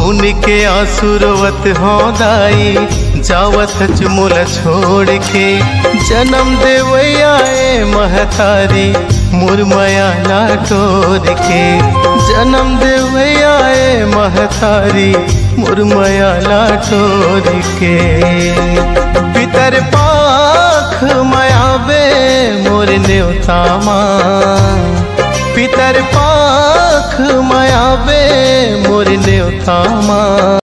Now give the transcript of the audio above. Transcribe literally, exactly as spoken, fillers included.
सुन के आंसुरवत हो दाई जावत चुमुल छोड़ के जन्म देवैया ए महतारी मुरमया ना टोर के जन्म देवैया ए महतारी मुरमया ना टोर के पितर पाख मयाबे मोर न्योतामा पितर पाख मयाबे मोर न्योतामा।